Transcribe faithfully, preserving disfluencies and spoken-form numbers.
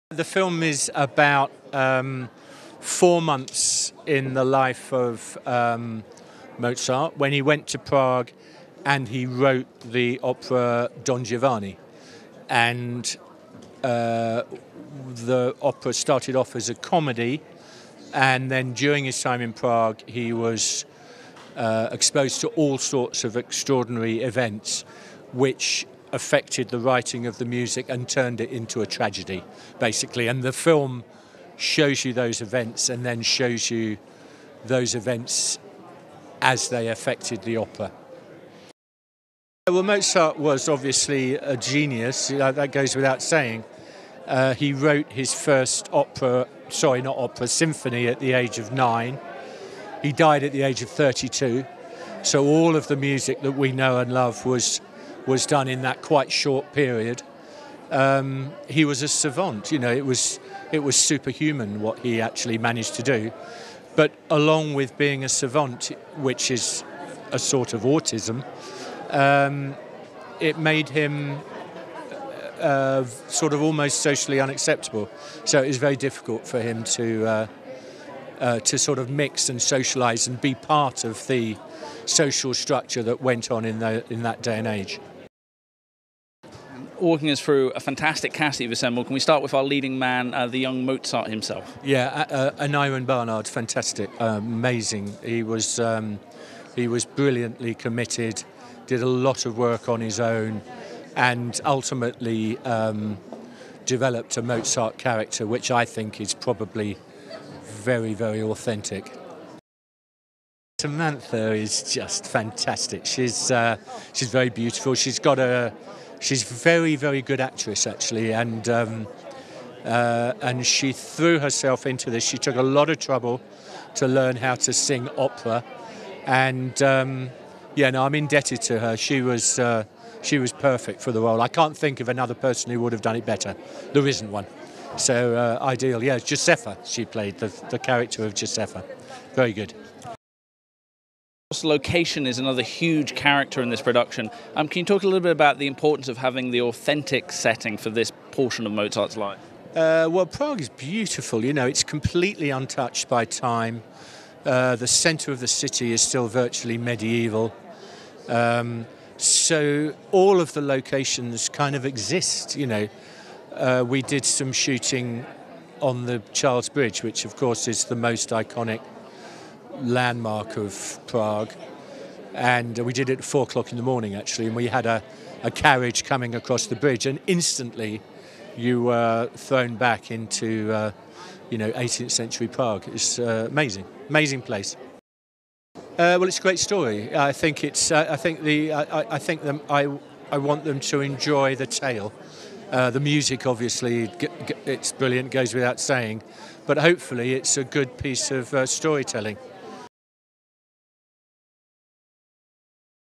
The film is about um, four months in the life of um, Mozart when he went to Prague and he wrote the opera Don Giovanni. And uh, the opera started off as a comedy, and then during his time in Prague he was uh, exposed to all sorts of extraordinary events which affected the writing of the music and turned it into a tragedy, basically. And the film shows you those events and then shows you those events as they affected the opera. Well, Mozart was obviously a genius, you know, that goes without saying. Uh, he wrote his first opera, sorry, not opera, symphony at the age of nine. He died at the age of thirty-two. So all of the music that we know and love was was done in that quite short period. Um, he was a savant, you know, it was it was superhuman what he actually managed to do. But along with being a savant, which is a sort of autism, um, it made him uh, sort of almost socially unacceptable. So it was very difficult for him to uh, uh, to sort of mix and socialise and be part of the social structure that went on in the in that day and age. Walking us through a fantastic cast that you've assembled. Can we start with our leading man, uh, the young Mozart himself? Yeah, uh, Aniron Barnard, fantastic, uh, amazing. He was um, he was brilliantly committed, did a lot of work on his own, and ultimately um, developed a Mozart character, which I think is probably very, very authentic. Samantha is just fantastic. She's uh, she's very beautiful. She's got a She's a very, very good actress, actually, and um, uh, and she threw herself into this. She took a lot of trouble to learn how to sing opera, and um, yeah, no, I'm indebted to her. She was uh, she was perfect for the role. I can't think of another person who would have done it better. There isn't one. So uh, ideal. Yeah, Josepha. She played the the character of Josepha. Very good. Location is another huge character in this production. Um, can you talk a little bit about the importance of having the authentic setting for this portion of Mozart's life? Uh, well, Prague is beautiful. You know, it's completely untouched by time. Uh, the centre of the city is still virtually medieval. Um, so all of the locations kind of exist, you know. Uh, we did some shooting on the Charles Bridge, which of course is the most iconic landmark of Prague, and we did it at four o'clock in the morning actually, and we had a, a carriage coming across the bridge, and instantly you were thrown back into uh, you know eighteenth century Prague. It's uh, amazing, amazing place. Uh, well, it's a great story. I think it's. Uh, I think the. I, I think them. I. I want them to enjoy the tale. Uh, the music, obviously, g- g- it's brilliant. Goes without saying, but hopefully, it's a good piece of uh, storytelling.